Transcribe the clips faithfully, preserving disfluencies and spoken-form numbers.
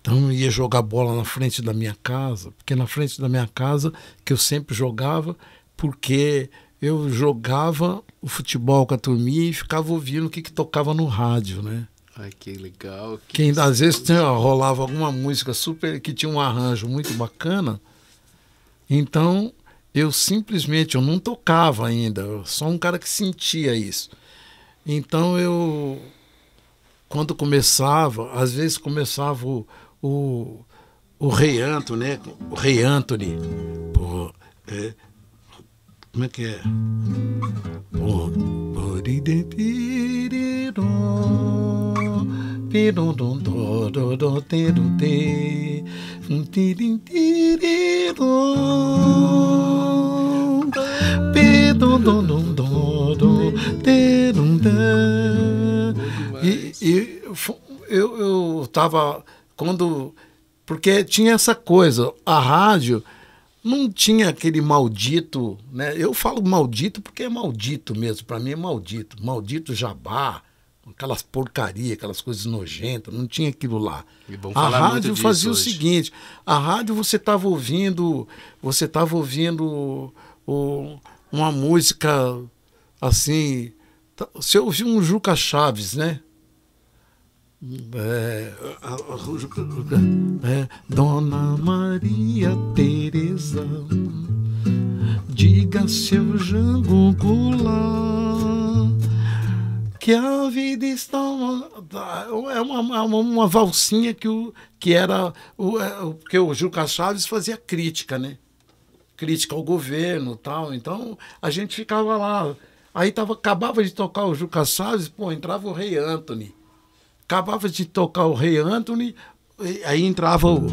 Então eu ia jogar bola na frente da minha casa, porque na frente da minha casa que eu sempre jogava, porque eu jogava o futebol com a turminha e ficava ouvindo o que, que tocava no rádio, né? Ai, que legal. Que Quem, às vezes tinha, rolava alguma música super que tinha um arranjo muito bacana, então eu simplesmente, eu não tocava ainda, eu sou um cara que sentia isso. Então eu, quando começava, às vezes começava o, o, o Rei Anthony, né? O Rei Anthony, pô, é, como é que é? Pô, e, e eu, eu tava quando porque tinha essa coisa, a rádio não tinha aquele maldito, né? Eu falo maldito porque é maldito mesmo, para mim é maldito, maldito jabá, aquelas porcaria, aquelas coisas nojentas, não tinha aquilo lá. A rádio fazia o seguinte, a rádio você estava ouvindo, você estava ouvindo o, uma música assim, você ouviu um Juca Chaves, né? É, é, Dona Maria Teresa, diga seu Jango Goulart que a vida está uma, é uma, uma, uma valsinha que, o, que era o, é, porque o Juca Chaves fazia crítica, né? Crítica ao governo, tal. Então a gente ficava lá, aí tava, acabava de tocar o Juca Chaves, pô, entrava o Rei Anthony. Acabava de tocar o Rei Anthony, aí entrava o.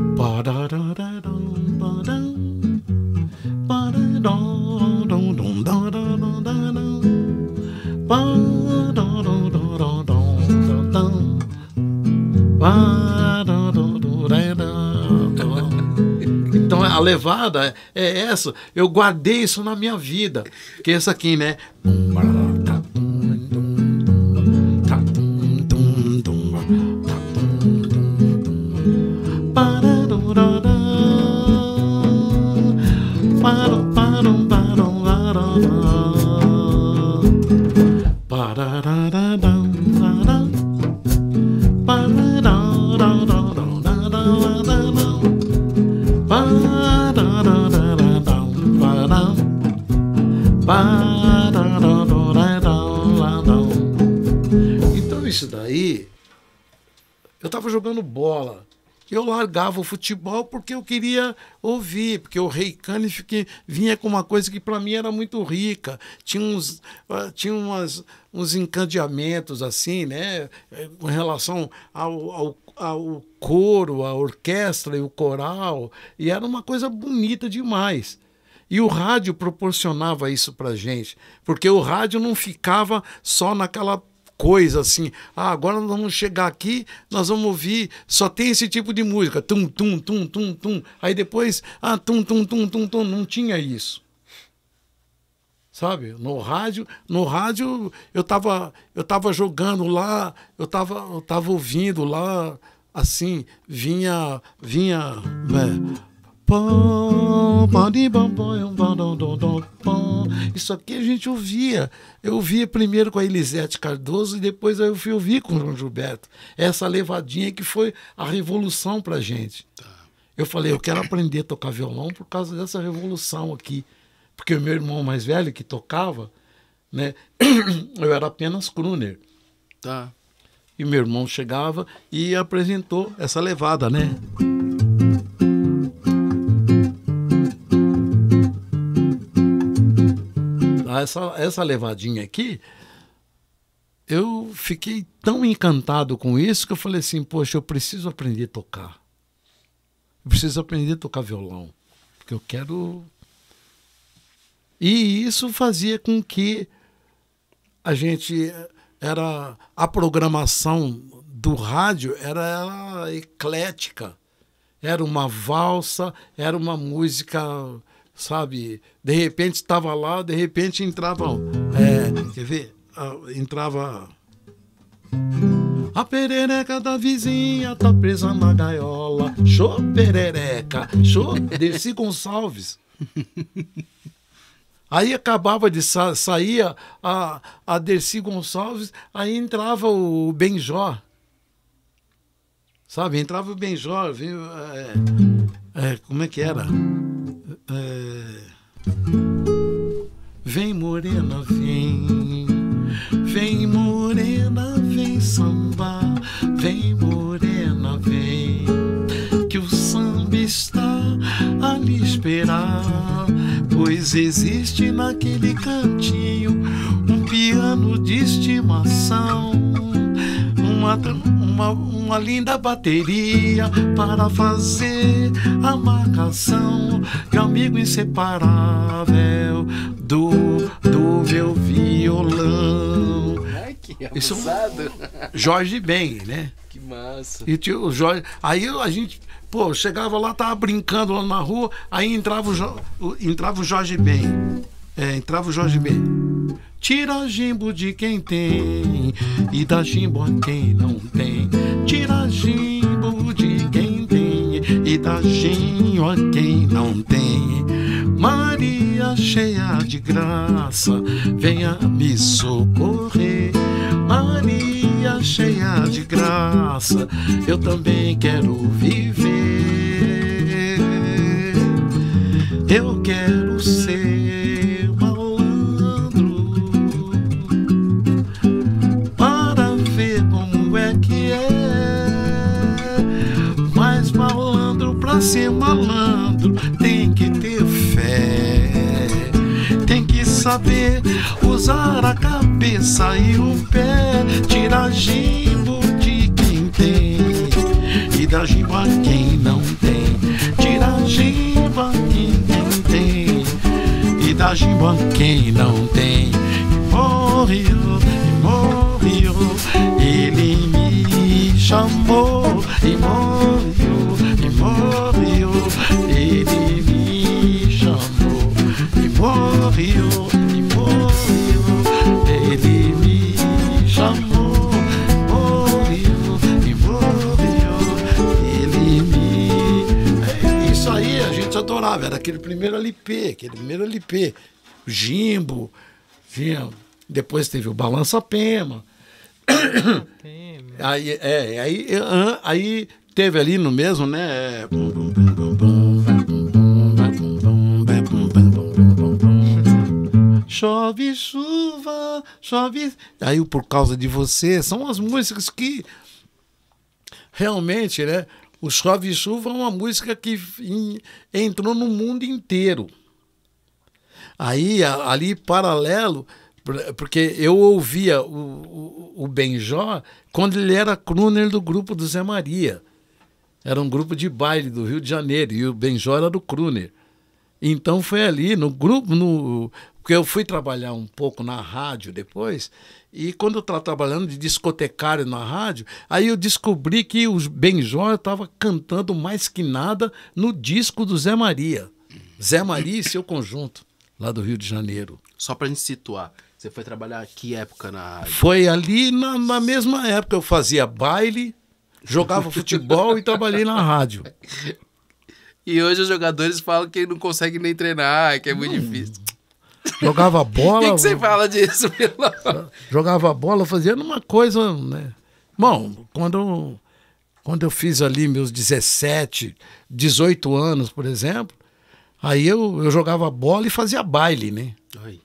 Então a levada é essa. Eu guardei isso na minha vida. Que é essa aqui, né? Então isso daí, eu estava jogando bola. Eu largava o futebol porque eu queria ouvir, porque o Rei Caniff vinha com uma coisa que para mim era muito rica. Tinha uns, tinha umas, uns encadeamentos assim, né, com relação ao, ao, ao coro, a orquestra e o coral, e era uma coisa bonita demais. E o rádio proporcionava isso pra gente, porque o rádio não ficava só naquela coisa assim, ah, agora nós vamos chegar aqui, nós vamos ouvir, só tem esse tipo de música, tum, tum, tum, tum, tum, aí depois, ah, tum, tum, tum, tum, tum, não tinha isso. Sabe? No rádio, no rádio eu tava, eu tava jogando lá, eu tava, eu tava ouvindo lá, assim, vinha, vinha, né? Isso aqui a gente ouvia. Eu ouvia primeiro com a Elisete Cardoso e depois eu fui ouvir com o João Gilberto. Essa levadinha que foi a revolução pra gente. Eu falei, eu quero aprender a tocar violão por causa dessa revolução aqui. Porque o meu irmão mais velho que tocava, né? Eu era apenas crooner. Tá. E meu irmão chegava e apresentou essa levada, né? Essa, essa levadinha aqui, eu fiquei tão encantado com isso que eu falei assim, poxa, eu preciso aprender a tocar. Eu preciso aprender a tocar violão. Porque eu quero... E isso fazia com que a gente... era a programação do rádio era, era eclética. Era uma valsa, era uma música... sabe, de repente estava lá, de repente entrava, é, quer ver, entrava, A perereca da vizinha tá presa na gaiola. Show, perereca. Show, Dercy Gonçalves. Aí acabava de sa sair a, a Dercy Gonçalves, aí entrava o Benjó. Sabe, entrava o Benjó, viu? É, é, como é que era? É, vem morena, vem. Vem morena, vem sambar. Vem morena, vem. Que o samba está a lhe esperar. Pois existe naquele cantinho um piano de estimação, uma, uma, uma linda bateria para fazer a marcação de amigo inseparável do, do meu violão. Ai, que abusado. Isso, Jorge Ben, né? Que massa. E tio, o Jorge, aí a gente, pô, chegava lá, tava brincando lá na rua, aí entrava o, jo, entrava o Jorge Ben. É, entrava o Jorge Ben. Tira jimbo de quem tem e dá jimbo a quem não tem. Tira jimbo de quem tem e dá jimbo a quem não tem. Maria cheia de graça, venha me socorrer. Maria cheia de graça, eu também quero viver. Eu quero ser malandro para ver como é que é. Mas malandro, pra ser malandro, tem que ter fé. Tem que saber usar a cabeça e o pé. Tirar jimbo de quem tem e dar jimbo a quem não tem. Tirar jimbo a quem tem e dar jimbo a quem não tem. E morreu, e morreu, ele me chamou. E morreu, e morreu, ele me chamou. E morreu, e morreu, ele me chamou. Morreu, e morreu, ele me... Isso aí a gente adorava, era aquele primeiro L P, aquele primeiro L P. Jimbo, tinha, depois teve o Balança Pema. Aí, é, aí, aí teve ali no mesmo, né? Chove chuva, chove. Aí Por Causa de Você, são as músicas que realmente, né? O Chove Chuva é uma música que entrou no mundo inteiro. Aí, ali, paralelo, porque eu ouvia o, o, o Benjó quando ele era crooner do grupo do Zé Maria. Era um grupo de baile do Rio de Janeiro, e o Benjó era do crooner. Então foi ali, no grupo, no, porque eu fui trabalhar um pouco na rádio depois, e quando eu estava trabalhando de discotecário na rádio, aí eu descobri que o Benjó estava cantando mais que nada no disco do Zé Maria. Zé Maria e seu conjunto, lá do Rio de Janeiro. Só pra gente situar, você foi trabalhar que época na rádio? Foi ali na, na mesma época, eu fazia baile, jogava futebol e trabalhei na rádio. E hoje os jogadores falam que não conseguem nem treinar, que é muito hum. difícil. Jogava bola... O que, que você fala disso, Milão? Jogava bola, fazia uma coisa, né? Bom, quando, quando eu fiz ali meus dezessete, dezoito anos, por exemplo, aí eu, eu jogava bola e fazia baile, né? Oi.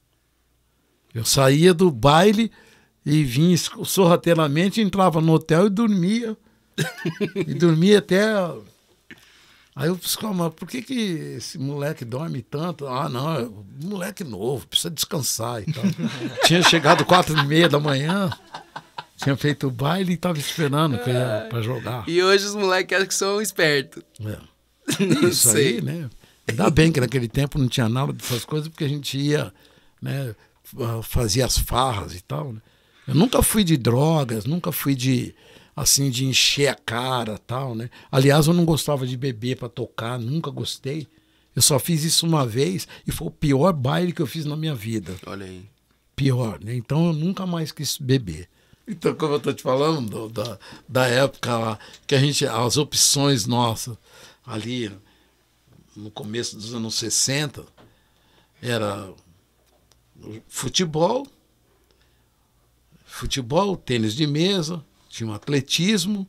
Eu saía do baile e vinha sorrateiramente, entrava no hotel e dormia. E dormia até... Aí eu pensei, mas por que, que esse moleque dorme tanto? Ah, não, é um moleque novo, precisa descansar e tal. Tinha chegado quatro e meia da manhã, tinha feito o baile e estava esperando para jogar. E hoje os moleques acham que são espertos. É. Isso aí, né? Ainda bem que naquele tempo não tinha nada dessas coisas, porque a gente ia, né, fazia as farras e tal. Né? Eu nunca fui de drogas, nunca fui de... assim, de encher a cara, tal, né? Aliás, eu não gostava de beber para tocar, nunca gostei. Eu só fiz isso uma vez e foi o pior baile que eu fiz na minha vida. Olha aí. Pior, né? Então eu nunca mais quis beber. Então, como eu estou te falando, do- da, da época lá, que a gente, as opções nossas, ali no começo dos anos sessenta, era futebol, futebol, tênis de mesa, tinha um atletismo,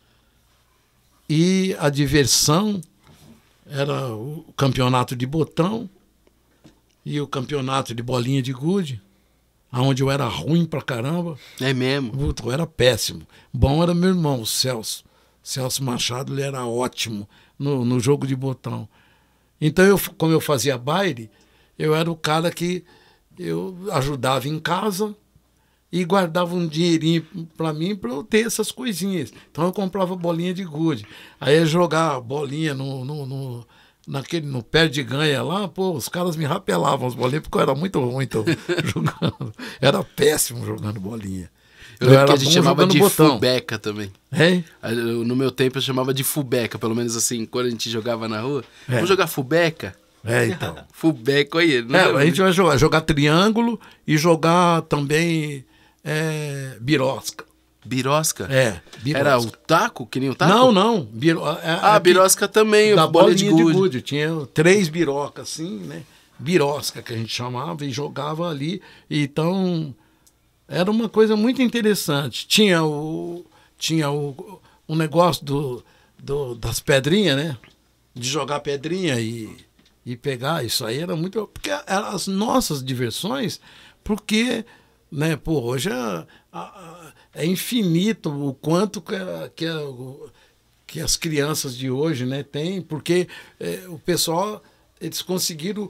e a diversão era o campeonato de botão e o campeonato de bolinha de gude, onde eu era ruim pra caramba. É mesmo? Puta, eu era péssimo. Bom era meu irmão, o Celso. Celso Machado, ele era ótimo no, no jogo de botão. Então, eu, como eu fazia baile, eu era o cara que eu ajudava em casa e guardava um dinheirinho para mim para eu ter essas coisinhas. Então eu comprava bolinha de gude. Aí eu jogava bolinha no, no, no, naquele, no pé de ganha lá, pô, os caras me rapelavam as bolinhas porque eu era muito ruim então, jogando. Era péssimo jogando bolinha. Eu lembro que a era gente bom chamava jogando de botão. fubeca também. Hein? Eu- No meu tempo eu chamava de fubeca, pelo menos assim, quando a gente jogava na rua. É. Vamos jogar fubeca? É, então. Fubeca, olha. Não É, lembro. a gente vai jogar, jogar triângulo e jogar também é, birosca. Birosca? É, birosca. Era o taco, que nem o taco? Não, não. Biro, é, Ah, é que- birosca também, da bola de bolinha gude. de gude. Tinha três birocas assim, né? Birosca que a gente chamava e jogava ali. Então, era uma coisa muito interessante. Tinha o, tinha o, o negócio do, do, das pedrinhas, né? De jogar pedrinha e, e pegar. Isso aí era muito... Porque eram as nossas diversões, porque, né, pô, hoje é, a- a- é infinito o quanto que, a- que, a- o- que as crianças de hoje, né, têm, porque é, o pessoal, eles conseguiram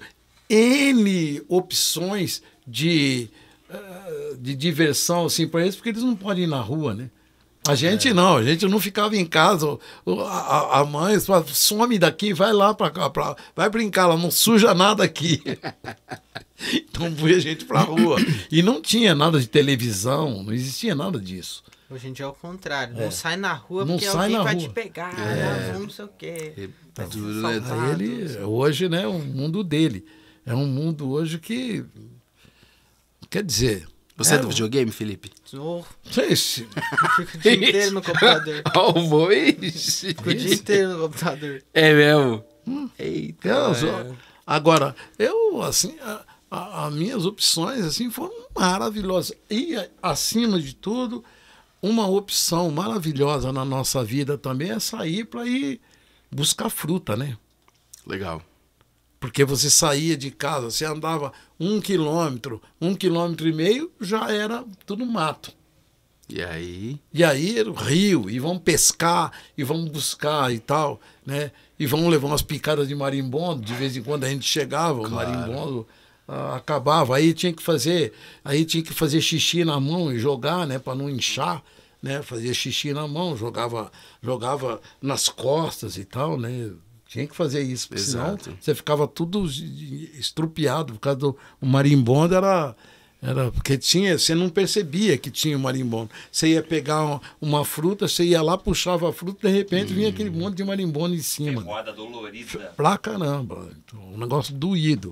N opções de, eh, de diversão assim, para eles, porque eles não podem ir na rua, né? A gente não, a gente não ficava em casa. o- o- A, a mãe falava, some daqui, vai lá para cá, pra, vai brincar, ela não suja nada aqui. Então foi a gente pra rua. E não tinha nada de televisão, não existia nada disso. Hoje em dia é o contrário. Não É. sai na rua Não porque sai alguém na vai rua. te pegar. É. Não, não sei o quê. É Vai ser duro, né? assaltado. Aí ele, hoje, né, é um mundo dele. É um mundo hoje que, quer dizer... Você é, é do videogame, Felipe? Oh, Esse, fico o dia inteiro no computador. Ó, o voz. Fico o dia inteiro no computador. É mesmo? Eita. eu é. sou- agora, eu, assim, a, a- as minhas opções, assim, foram maravilhosas. E, acima de tudo, uma opção maravilhosa na nossa vida também é sair para ir buscar fruta, né? Legal. Porque você saía de casa, você andava um quilômetro, um quilômetro e meio, já era tudo mato. E aí? E aí era o rio, e vão pescar, e vão buscar e tal, né? E vão levar umas picadas de marimbondo, de vez em quando a gente chegava, o Claro. marimbondo ah, acabava, aí tinha que fazer, aí tinha que fazer xixi na mão e jogar, né, para não inchar, né? Fazia xixi na mão, jogava, jogava nas costas e tal, né? Tinha que fazer isso, porque senão Exato. você ficava tudo estrupiado, por causa do o marimbondo era era porque tinha, você não percebia que tinha o marimbondo. Você ia pegar uma, uma fruta, você ia lá, puxava a fruta, de repente vinha aquele monte de marimbondo em cima. Ferroada dolorida. Pra caramba. Então, um negócio doído.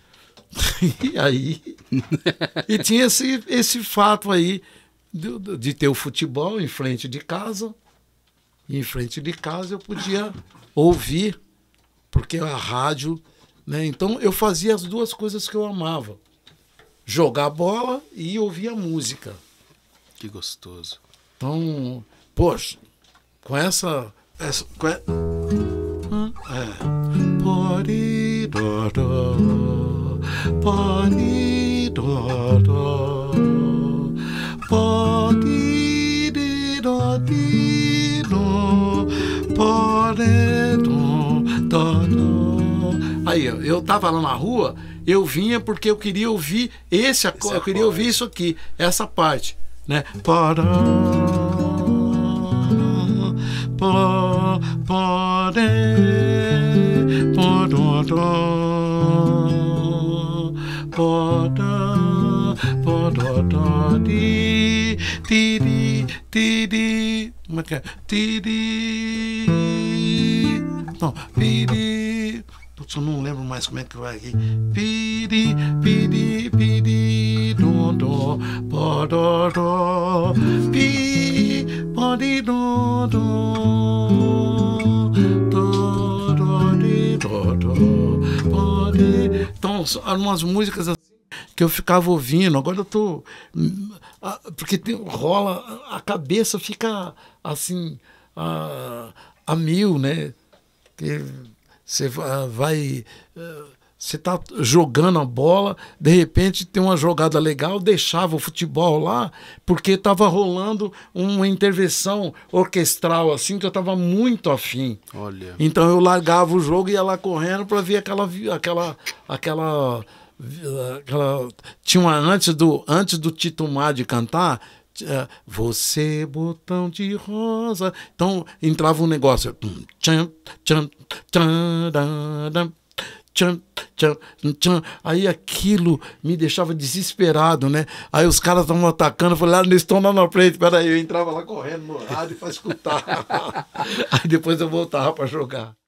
E aí. E tinha esse, esse fato aí de, de ter o futebol em frente de casa. E em frente de casa eu podia ouvir, porque a rádio. Né? Então eu fazia as duas coisas que eu amava: jogar bola e ouvir a música. Que gostoso. Então, poxa, com essa. essa com e- é. Poridoró, poridoró, poridirodino, poredodoró. Aí, ó, eu tava lá na rua, eu vinha porque eu queria ouvir esse acorde, eu queria ouvir isso aqui, essa parte, né? Pará, pó, poré, pororó, porá, pororó, di, tiri, tiri, como é que é? Tiri, não, piri, putz, eu não lembro mais como é que vai aqui. Piri, piri, piri, dom, dó, pó, dó, dó, pi, pó, di, dó, dó, dó, dó, di, dó, dó, pó, di. Então, eram umas músicas assim que eu ficava ouvindo. Agora eu tô... Porque tem, rola... A cabeça fica assim... A, a mil, né? Que você vai... Você tá jogando a bola, de repente tem uma jogada legal, deixava o futebol lá, porque tava rolando uma intervenção orquestral, assim, que eu tava muito afim. Olha. Então eu largava o jogo e ia lá correndo para ver aquela... aquela, aquela, aquela tinha uma, antes do, antes do Tito Madi cantar... Você, botão de rosa. Então entrava um negócio. Tchan, tchan, tchan, tchan, tchan, tchan, tchan. Aí aquilo me deixava desesperado, né? Aí os caras estavam atacando. Eu falei, ah, eles estão lá na frente. Peraí, eu entrava lá correndo no rádio para escutar. Aí depois eu voltava para jogar.